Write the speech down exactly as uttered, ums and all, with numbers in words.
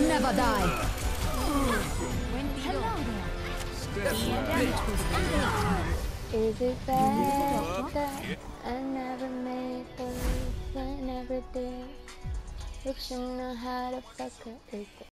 never die. Hello there. Is it bad that I never make a living every day? But you know how to fuck her. Is it